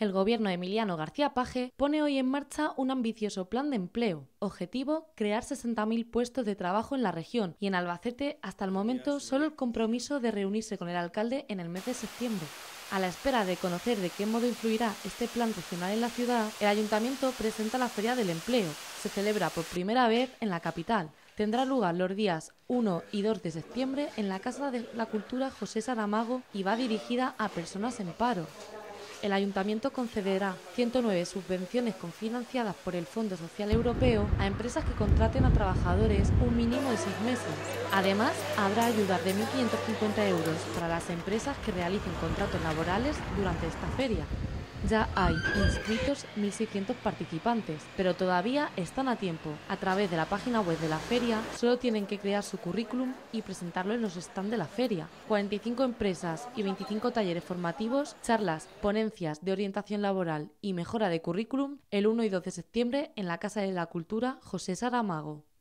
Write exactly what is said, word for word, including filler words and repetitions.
El gobierno de Emiliano García Paje pone hoy en marcha un ambicioso plan de empleo. Objetivo: crear sesenta mil puestos de trabajo en la región, y en Albacete hasta el momento solo el compromiso de reunirse con el alcalde en el mes de septiembre. A la espera de conocer de qué modo influirá este plan regional en la ciudad, el Ayuntamiento presenta la Feria del Empleo. Se celebra por primera vez en la capital. Tendrá lugar los días uno y dos de septiembre en la Casa de la Cultura José Saramago y va dirigida a personas en paro. El Ayuntamiento concederá ciento nueve subvenciones cofinanciadas por el Fondo Social Europeo a empresas que contraten a trabajadores un mínimo de seis meses. Además, habrá ayudas de mil quinientos cincuenta euros para las empresas que realicen contratos laborales durante esta feria. Ya hay inscritos mil seiscientos participantes, pero todavía están a tiempo. A través de la página web de la feria, solo tienen que crear su currículum y presentarlo en los stands de la feria. cuarenta y cinco empresas y veinticinco talleres formativos, charlas, ponencias de orientación laboral y mejora de currículum el uno y dos de septiembre en la Casa de la Cultura José Saramago.